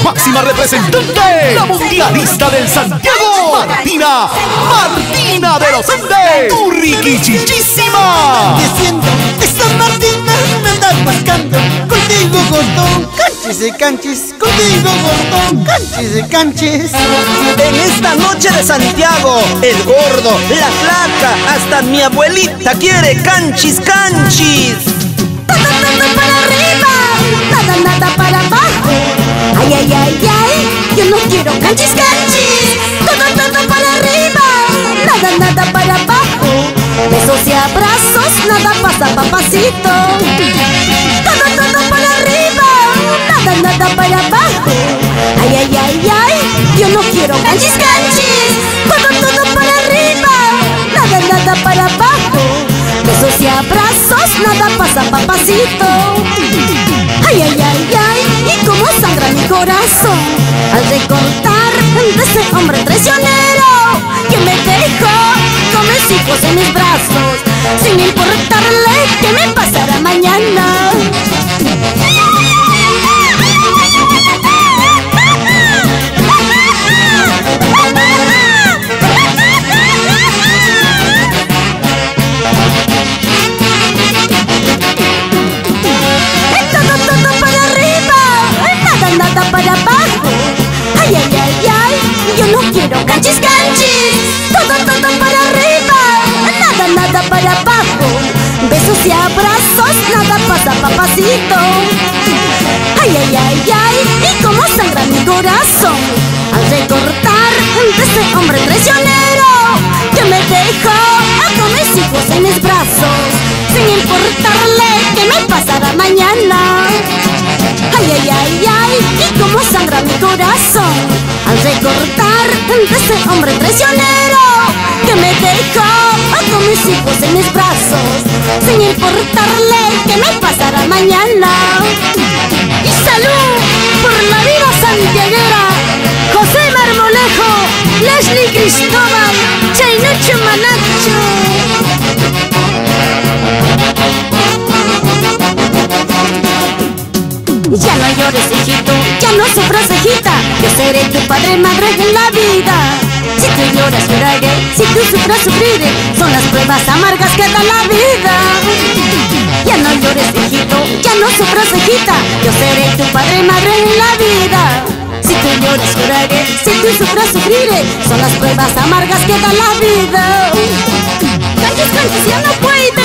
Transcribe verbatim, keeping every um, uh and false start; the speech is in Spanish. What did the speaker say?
máxima representante, la mundialista del Santiago, Martina, Martina de los Andes, tu riquichichísima. Diciendo, esa Martina me anda buscando, contigo gordón, canchis y canchis, contigo gordón, canchis y canchis. En esta noche de Santiago, el gordo, la flaca, hasta mi abuelita quiere canchis, canchis. Todo, todo para arriba, nada, nada para abajo. Ay, ay, ay, ay, yo no quiero canchis, canchis. Todo, todo para arriba, nada, nada para abajo. Besos y abrazos, nada pasa, papacito. Todo, todo para arriba, nada, nada para abajo. Ay, ay, ay, ay, yo no quiero canchis, canchis. Todo, todo para arriba, nada, nada para abajo. Besos y abrazos, nada pasa, papacito. Ay, ay, ay, ay, y cómo sangra mi corazón al recordar de ese hombre traicionero que me dejó con mis hijos en mis brazos, sin importarle qué me pasará mañana. Para abajo. Ay, ay, ay, ay, yo no quiero canchis, canchis. Todo, todo para arriba, nada, nada para abajo. Besos y abrazos, nada pasa, papacito. Ay, ay, ay, ay, y cómo sangra mi corazón al recordar de ese hombre traicionero que me dejó con mis hijos en mis brazos, sin importarle qué me pasará mañana. Ay, ay, ay, ay, y cómo sangra mi corazón al recordar de ese hombre traicionero que me dejó con mis hijos en mis brazos, sin importarle qué me pasará mañana. Y salud por la vida santiaguera, José Marmolejo, Leslie Cristóbal, Chainucho Manacho. Ya no llores, hijito, ya no sufras, hijita. Yo seré tu padre, madre en la vida. Si tú lloras, lloraré, si tú sufras, sufriré. Son las pruebas amargas que da la vida. Ya no llores, hijito, ya no sufras, hijita. Yo seré tu padre, madre en la vida. Si tú lloras, lloraré, si tú sufras, sufriré. Son las pruebas amargas que da la vida. Canchis, canchis, ya no puedo.